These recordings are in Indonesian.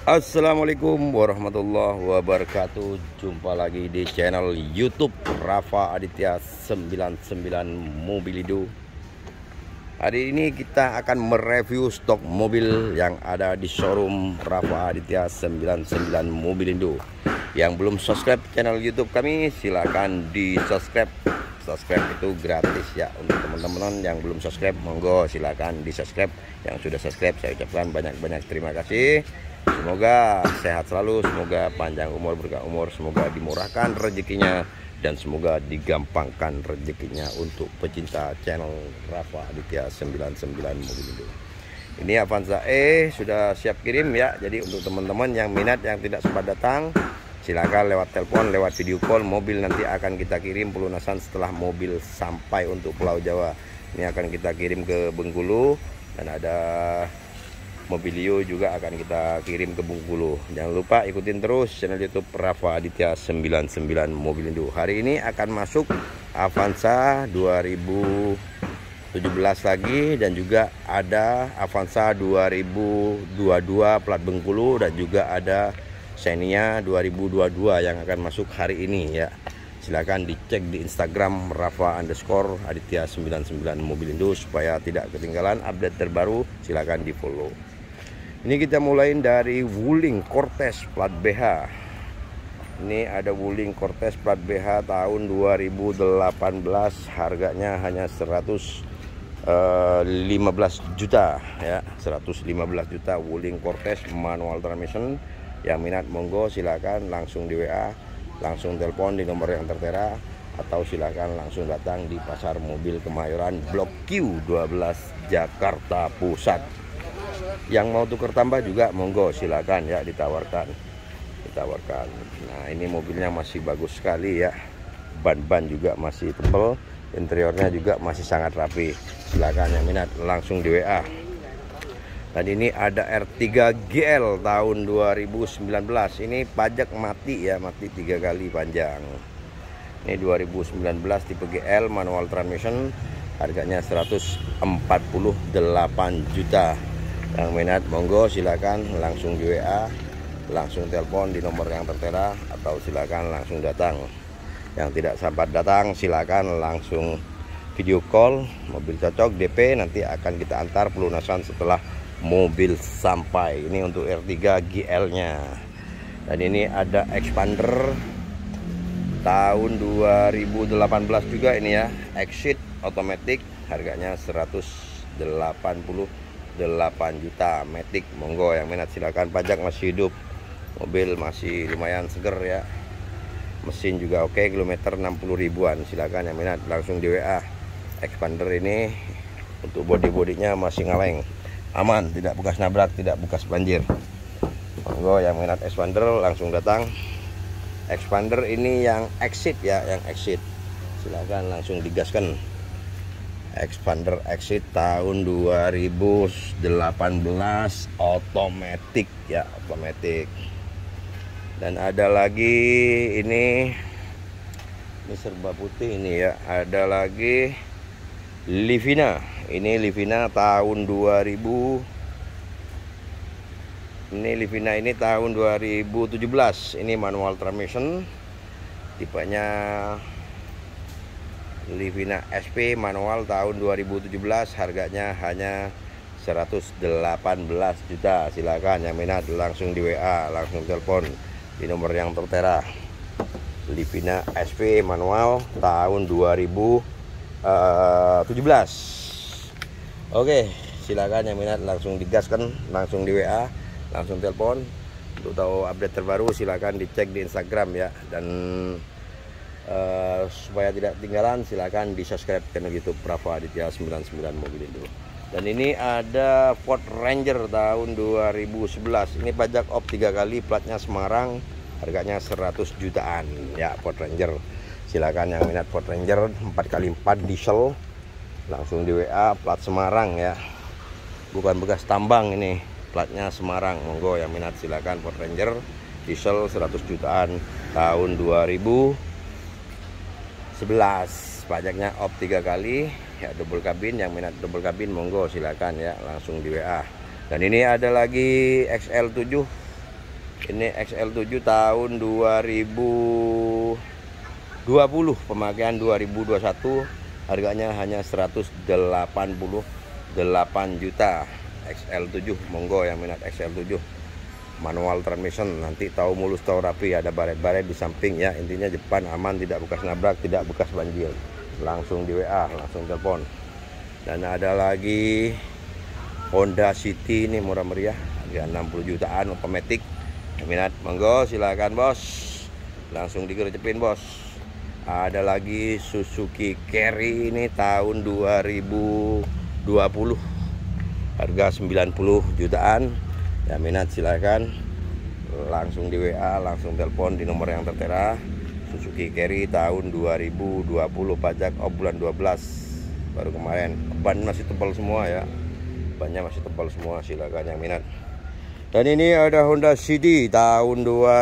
Assalamualaikum warahmatullahi wabarakatuh. Jumpa lagi di channel YouTube Rafa Aditya 99 Mobilindo. Hari ini kita akan mereview stok mobil yang ada di showroom Rafa Aditya 99 Mobilindo. Yang belum subscribe channel YouTube kami, silakan di subscribe. Subscribe itu gratis ya. Untuk teman-teman yang belum subscribe, monggo silakan di subscribe. Yang sudah subscribe, saya ucapkan banyak-banyak terima kasih. Semoga sehat selalu, semoga panjang umur, berkah umur, semoga dimurahkan rezekinya, dan semoga digampangkan rezekinya untuk pecinta channel Rafa Aditya 99 Mobilindo. Ini Avanza E sudah siap kirim ya. Jadi untuk teman-teman yang minat, yang tidak sempat datang, silakan lewat telepon, lewat video call. Mobil nanti akan kita kirim pelunasan setelah mobil sampai untuk Pulau Jawa. Ini akan kita kirim ke Bengkulu, dan ada Mobilio juga akan kita kirim ke Bengkulu. Jangan lupa ikutin terus channel YouTube Rafa Aditya 99 Mobilindo. Hari ini akan masuk Avanza 2017 lagi, dan juga ada Avanza 2022 plat Bengkulu, dan juga ada Xenia 2022 yang akan masuk hari ini ya. Silahkan dicek di Instagram Rafa_Aditya 99 Mobilindo supaya tidak ketinggalan update terbaru. Silahkan di follow. Ini kita mulai dari Wuling Cortez plat BH. Ini ada Wuling Cortez plat BH tahun 2018, harganya hanya 115 juta ya, 115 juta Wuling Cortez manual transmission. Yang minat monggo silakan langsung di WA, langsung telepon di nomor yang tertera, atau silakan langsung datang di Pasar Mobil Kemayoran Blok Q 12 Jakarta Pusat. Yang mau tuker tambah juga monggo silakan ya, ditawarkan. Nah, ini mobilnya masih bagus sekali ya, ban juga masih tebal, interiornya juga masih sangat rapi. Silakan yang minat langsung di WA. Dan ini ada R3 GL tahun 2019. Ini pajak mati ya, mati 3 kali panjang. Ini 2019 tipe GL manual transmission, harganya 148 juta. Yang minat monggo silakan langsung di WA, langsung telepon di nomor yang tertera, atau silakan langsung datang. Yang tidak sempat datang silakan langsung video call. Mobil cocok DP nanti akan kita antar pelunasan setelah mobil sampai. Ini untuk R3 GL nya. Dan ini ada Expander tahun 2018 juga ini ya, Exit otomatis, harganya 188 juta Matic. Monggo yang minat silakan, pajak masih hidup, mobil masih lumayan seger ya, mesin juga oke, kilometer 60 ribuan. Silakan yang minat langsung di WA. Expander ini untuk bodi-bodinya masih ngaleng, aman, tidak bekas nabrak, tidak bekas banjir. Monggo yang minat Expander langsung datang. Expander ini yang Exit ya, yang Exit, silakan langsung digaskan. Expander Exit tahun 2018 otomatis ya, otomatis. Dan ada lagi ini serba putih ini ya, ada lagi Livina. Ini Livina tahun 2000. Ini Livina ini tahun 2017. Ini manual transmission, tipenya Livina SP manual tahun 2017, harganya hanya 118 juta. Silakan yang minat langsung di WA, langsung telepon di nomor yang tertera. Livina SP manual tahun 2017. Oke, silakan yang minat langsung digaskan, langsung di WA, langsung telepon. Untuk tahu update terbaru silakan dicek di Instagram ya. Dan supaya tidak ketinggalan silakan di subscribe channel YouTube Rafa Aditya 99 Mobilindo. Dan ini ada Ford Ranger tahun 2011. Ini pajak op 3 kali, platnya Semarang, harganya 100 jutaan ya, Ford Ranger. Silakan yang minat Ford Ranger 4x4 diesel langsung di WA, plat Semarang ya, bukan bekas tambang, ini platnya Semarang. Monggo yang minat silakan Ford Ranger diesel 100 jutaan tahun 2011. Pajaknya op 3 kali ya, double kabin. Yang minat double kabin monggo silakan ya, langsung di WA. Dan ini ada lagi XL7 Ini XL7 tahun 2020, pemakaian 2021, harganya hanya 188 juta. XL7, monggo yang minat XL7 manual transmission, nanti tahu mulus tahu rapi, ada baret-baret di samping ya. Intinya depan aman, tidak bekas nabrak, tidak bekas banjir. Langsung di WA, langsung telepon. Dan ada lagi Honda City, ini murah meriah, harga 60 jutaan otomatis. Yang minat monggo silakan bos, langsung digercepin bos. Ada lagi Suzuki Carry, ini tahun 2020, harga 90 jutaan. Yang minat silakan langsung di WA, langsung telepon di nomor yang tertera. Suzuki Carry tahun 2020, pajak bulan 12 baru kemarin. Ban masih tebal semua ya, bannya masih tebal semua, silakan yang minat. Dan ini ada Honda City tahun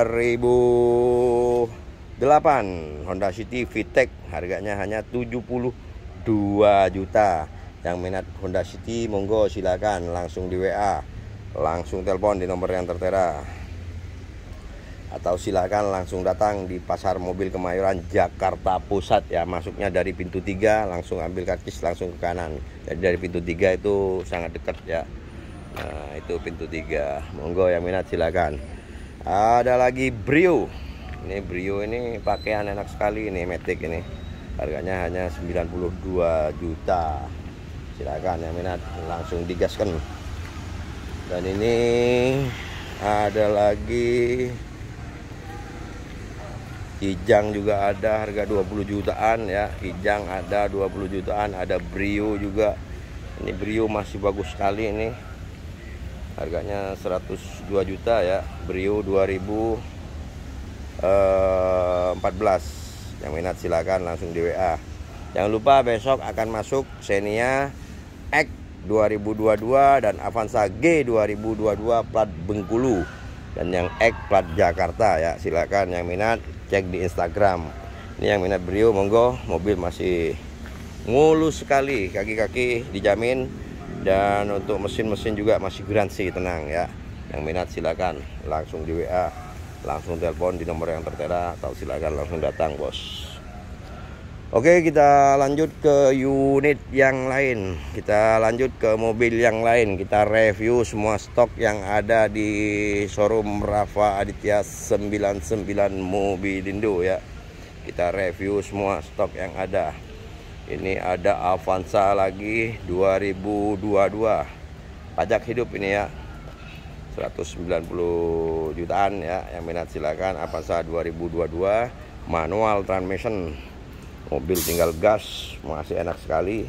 2008, Honda City VTEC, harganya hanya 72 juta. Yang minat Honda City monggo silakan langsung di WA, langsung telepon di nomor yang tertera, atau silakan langsung datang di Pasar Mobil Kemayoran Jakarta Pusat ya. Masuknya dari pintu 3, langsung ambil karcis langsung ke kanan. Jadi dari pintu 3 itu sangat dekat ya. Nah, itu pintu 3. Monggo yang minat silakan. Ada lagi Brio. Ini Brio ini pakaian enak sekali ini, Matic ini. Harganya hanya 92 juta. Silakan yang minat langsung digaskan. Dan ini ada lagi Kijang juga ada, harga 20 jutaan ya. Kijang ada 20 jutaan, ada Brio juga. Ini Brio masih bagus sekali ini. Harganya 102 juta ya. Brio 2014. Yang minat silakan langsung di WA. Jangan lupa besok akan masuk Xenia X 2022 dan Avanza G 2022 plat Bengkulu, dan yang X plat Jakarta ya. Silakan yang minat cek di Instagram. Ini yang minat Brio monggo, mobil masih mulus sekali, kaki-kaki dijamin, dan untuk mesin-mesin juga masih garansi, tenang ya. Yang minat silakan langsung di WA, langsung telepon di nomor yang tertera, atau silakan langsung datang bos. Oke, kita lanjut ke unit yang lain. Kita lanjut ke mobil yang lain. Kita review semua stok yang ada di showroom Rafa Aditya 99 Mobilindo ya. Kita review semua stok yang ada. Ini ada Avanza lagi 2022. Pajak hidup ini ya. 190 jutaan ya. Yang minat silakan. Avanza 2022 manual transmission. Mobil tinggal gas, masih enak sekali.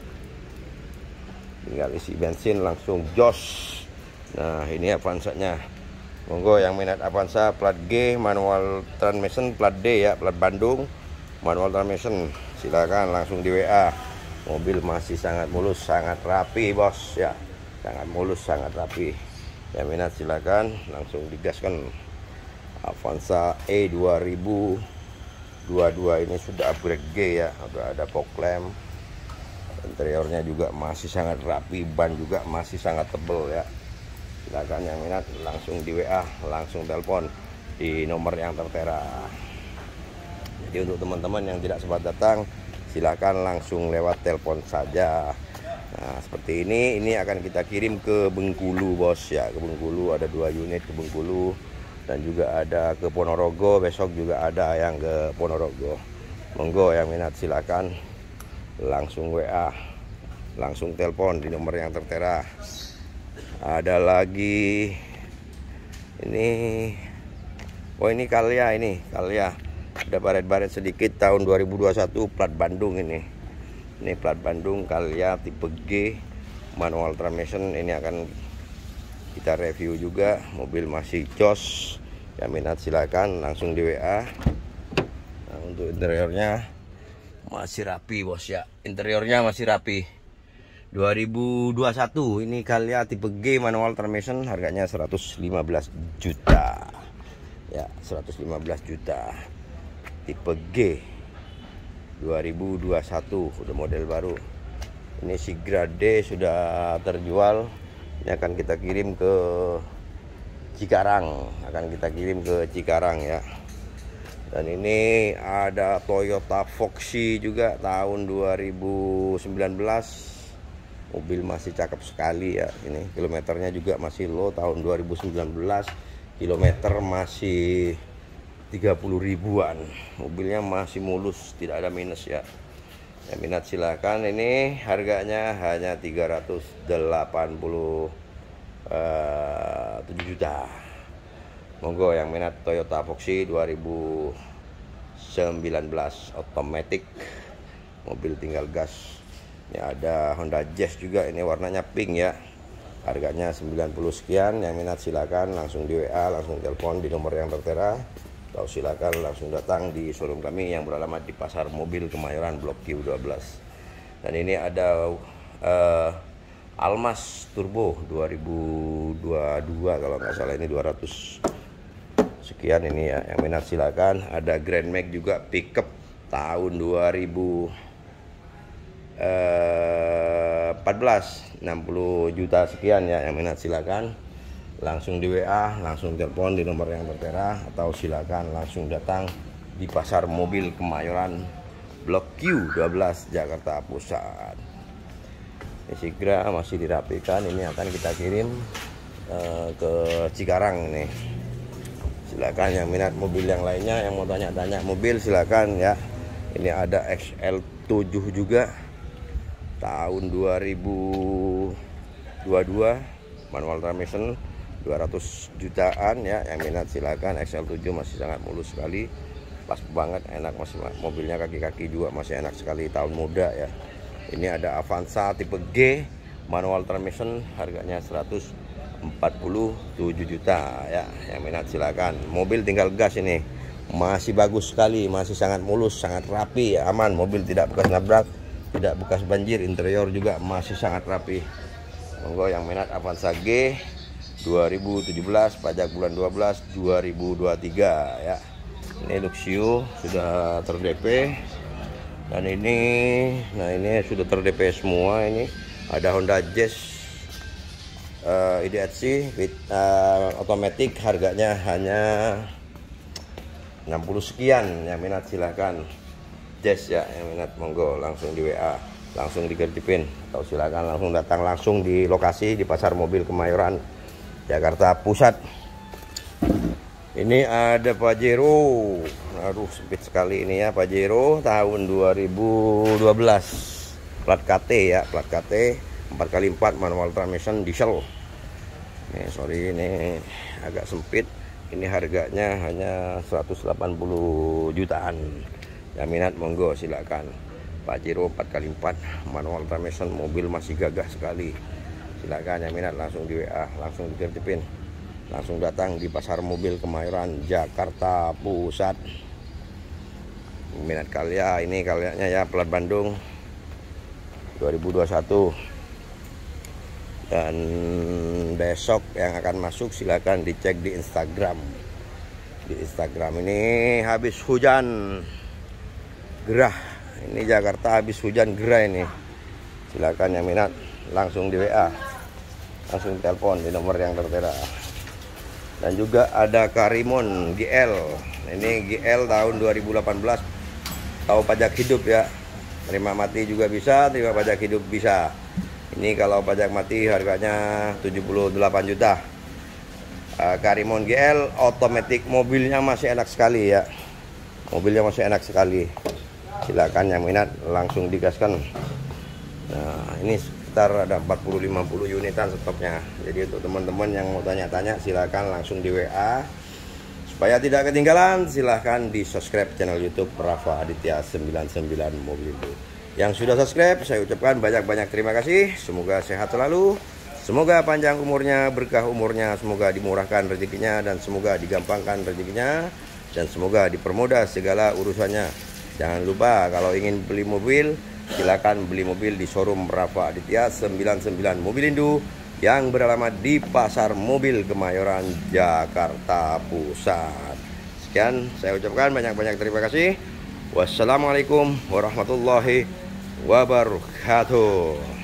Tinggal isi bensin langsung jos. Nah, ini Avanza-nya. Monggo yang minat Avanza plat G manual transmission, plat D ya, plat Bandung manual transmission. Silakan langsung di WA. Mobil masih sangat mulus, sangat rapi, bos ya. Sangat mulus, sangat rapi. Yang minat silakan langsung digaskan. Avanza E 2022 ini sudah upgrade G ya, udah ada fog lamp, interiornya juga masih sangat rapi, ban juga masih sangat tebal ya. Silakan yang minat langsung di WA, langsung telepon di nomor yang tertera. Jadi untuk teman-teman yang tidak sempat datang, silakan langsung lewat telepon saja. Nah seperti ini akan kita kirim ke Bengkulu bos ya, ke Bengkulu. Ada 2 unit ke Bengkulu, dan juga ada ke Ponorogo, besok juga ada yang ke Ponorogo. Monggo yang minat silakan langsung WA, langsung telepon di nomor yang tertera. Ada lagi ini, oh ini Calya, ini Calya ada baret-baret sedikit tahun 2021 plat Bandung ini plat Bandung Calya tipe G manual transmission. Ini akan kita review juga, mobil masih jos. Yang minat silakan langsung di WA. Nah, untuk interiornya masih rapi bos ya, interiornya masih rapi. 2021 ini Calya tipe G manual transmission, harganya 115 juta ya, 115 juta tipe G 2021, udah model baru. Ini Sigra D sudah terjual. Ini akan kita kirim ke Cikarang, akan kita kirim ke Cikarang ya. Dan ini ada Toyota Foxy juga tahun 2019. Mobil masih cakep sekali ya. Ini kilometernya juga masih low tahun 2019. Kilometer masih 30 ribuan. Mobilnya masih mulus, tidak ada minus ya. Yang minat silakan. Ini harganya hanya 387 juta. Monggo yang minat Toyota Foxy 2019 otomatis, mobil tinggal gas. Ini ada Honda Jazz juga, ini warnanya pink ya. Harganya 90 sekian. Yang minat silakan langsung di WA, langsung telepon di nomor yang tertera, atau silakan langsung datang di showroom kami yang beralamat di Pasar Mobil Kemayoran Blok Q12. Dan ini ada Almas Turbo 2022 kalau nggak salah, ini 200 sekian ini ya. Yang minat silakan. Ada Grand Max juga pickup tahun 2014 60 juta sekian ya. Yang minat silakan langsung di WA, langsung telepon di nomor yang tertera, atau silakan langsung datang di Pasar Mobil Kemayoran Blok Q12 Jakarta Pusat. Ini segera masih dirapikan, ini akan kita kirim ke Cikarang nih. Silakan yang minat mobil yang lainnya, yang mau tanya-tanya mobil silakan ya. Ini ada XL7 juga tahun 2022 manual transmission 200 jutaan ya. Yang minat silakan. XL7 masih sangat mulus sekali, pas banget, enak, masih mobilnya kaki-kaki juga masih enak sekali, tahun muda ya. Ini ada Avanza tipe G manual transmission, harganya 147 juta ya. Yang minat silakan. Mobil tinggal gas, ini masih bagus sekali, masih sangat mulus, sangat rapi ya, aman. Mobil tidak bekas nabrak, tidak bekas banjir, interior juga masih sangat rapi. Monggo yang minat Avanza G 2017, pajak bulan 12 2023 ya. Ini Luxio sudah ter-DP. Dan ini, nah ini sudah ter-DP semua. Ini ada Honda Jazz IDHC with otomatis, harganya hanya 60 sekian. Yang minat silahkan. Jazz ya, yang minat monggo langsung di WA, langsung dikerjipin, atau silakan langsung datang langsung di lokasi di Pasar Mobil Kemayoran Jakarta Pusat. Ini ada Pajero, aduh sempit sekali ini ya. Pajero tahun 2012, plat KT ya, plat KT 4x4 manual transmission diesel. Nih sorry, ini agak sempit. Ini harganya hanya 180 jutaan. Yang minat monggo silakan. Pajero 4x4 manual transmission, mobil masih gagah sekali. Silakan yang minat langsung di WA, langsung dikerjepin, langsung datang di Pasar Mobil Kemayoran Jakarta Pusat. Minat Kalya, ini Kalyanya ya, plat Bandung 2021. Dan besok yang akan masuk silakan dicek di Instagram. Di Instagram ini habis hujan gerah. Ini Jakarta habis hujan gerah ini. Silakan yang minat langsung di WA, langsung telepon di nomor yang tertera. Dan juga ada Karimon GL. Ini GL tahun 2018, tahu pajak hidup ya. Terima mati juga bisa, terima pajak hidup bisa. Ini kalau pajak mati harganya 78 juta. Karimon GL otomatis, mobilnya masih enak sekali ya. Mobilnya masih enak sekali. Silakan yang minat langsung digaskan. Nah, ini sekitar ada 40-50 unitan stoknya. Jadi untuk teman-teman yang mau tanya-tanya silakan langsung di WA. Supaya tidak ketinggalan, silahkan di subscribe channel YouTube Rafa Aditya 99 Mobilindo. Yang sudah subscribe, saya ucapkan banyak-banyak terima kasih. Semoga sehat selalu, semoga panjang umurnya, berkah umurnya, semoga dimurahkan rezekinya, dan semoga digampangkan rezekinya, dan semoga dipermudah segala urusannya. Jangan lupa kalau ingin beli mobil, silakan beli mobil di showroom Rafa Aditya 99 Mobilindo yang beralamat di Pasar Mobil Kemayoran Jakarta Pusat. Sekian saya ucapkan banyak-banyak terima kasih. Wassalamualaikum warahmatullahi wabarakatuh.